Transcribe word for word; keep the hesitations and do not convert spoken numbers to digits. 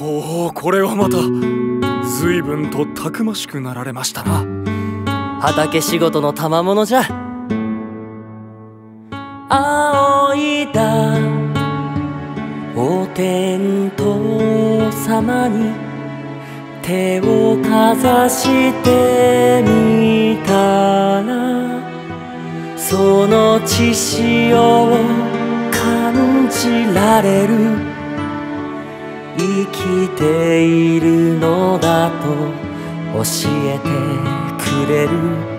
ほう、これはまた随分とたくましくなられましたな。 畑仕事の賜物じゃ。仰いだお天道様に手をかざしてみたら、その血潮を感じられる。生きているのだと教えてくれる。